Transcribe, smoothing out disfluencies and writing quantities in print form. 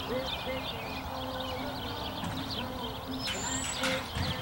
We're taking all of our songs, and I take